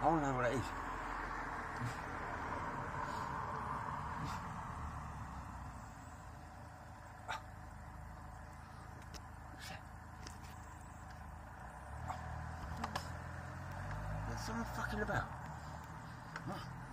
I want to know what it is. What's that? There's someone fucking about.